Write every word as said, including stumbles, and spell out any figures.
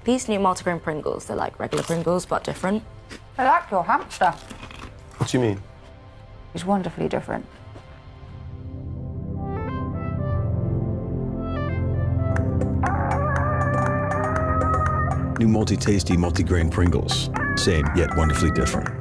These new multigrain Pringles, they're like regular Pringles, but different. I like your hamster. What do you mean? He's wonderfully different. New multi-tasty multigrain Pringles. Same, yet wonderfully different.